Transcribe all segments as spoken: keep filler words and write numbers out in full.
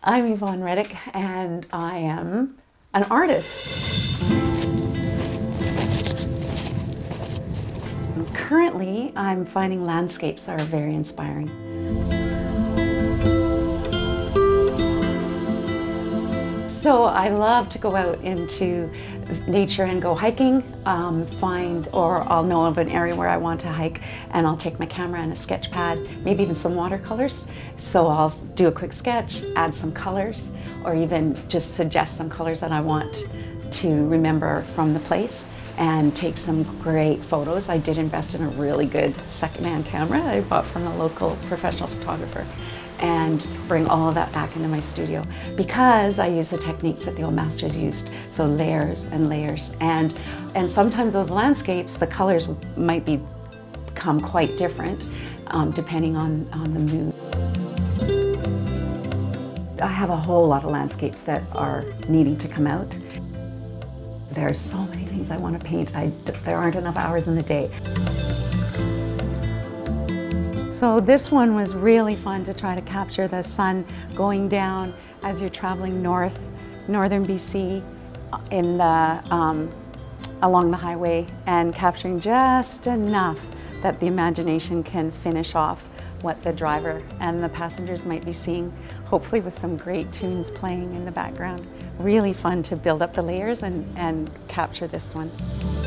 I'm Yvonne Reddick and I am an artist. Currently, I'm finding landscapes that are very inspiring. So I love to go out into nature and go hiking, um, find, or I'll know of an area where I want to hike and I'll take my camera and a sketch pad, maybe even some watercolors. So I'll do a quick sketch, add some colors, or even just suggest some colors that I want to remember from the place and take some great photos. I did invest in a really good secondhand camera I bought from a local professional photographer, and bring all of that back into my studio because I use the techniques that the old masters used, so layers and layers. And, and sometimes those landscapes, the colors might be, become quite different um, depending on, on the mood. I have a whole lot of landscapes that are needing to come out. There's so many things I want to paint. I, there aren't enough hours in the day. So this one was really fun to try to capture the sun going down as you're traveling north, northern B C, in the, um, along the highway, and capturing just enough that the imagination can finish off what the driver and the passengers might be seeing, hopefully with some great tunes playing in the background. Really fun to build up the layers and, and capture this one.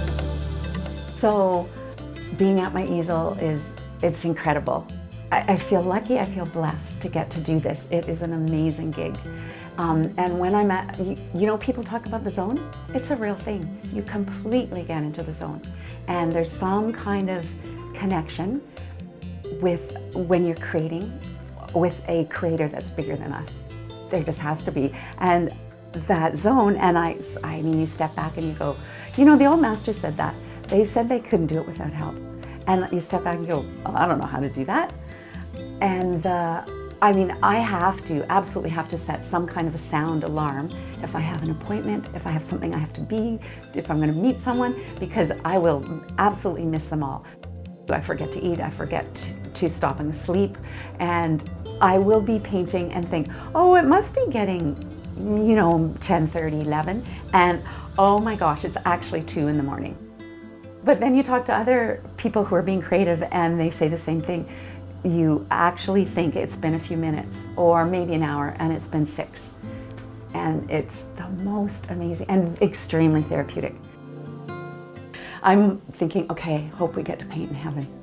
So being at my easel is It's incredible. I, I feel lucky, I feel blessed to get to do this. It is an amazing gig. Um, and when I'm at, you, you know, people talk about the zone. It's a real thing. You completely get into the zone. And there's some kind of connection with when you're creating with a creator that's bigger than us. There just has to be. And that zone, and I, I mean, you step back and you go, you know, the old masters said that. They said they couldn't do it without help. And you step back and go, oh, I don't know how to do that. And uh, I mean, I have to, absolutely have to set some kind of a sound alarm if I have an appointment, if I have something I have to be, if I'm going to meet someone, because I will absolutely miss them all. I forget to eat, I forget to stop and sleep, and I will be painting and think, oh, it must be getting, you know, ten thirty, eleven, and oh my gosh, it's actually two in the morning. But then you talk to other people who are being creative and they say the same thing. You actually think it's been a few minutes or maybe an hour and it's been six. And it's the most amazing and extremely therapeutic. I'm thinking, okay, hope we get to paint in heaven.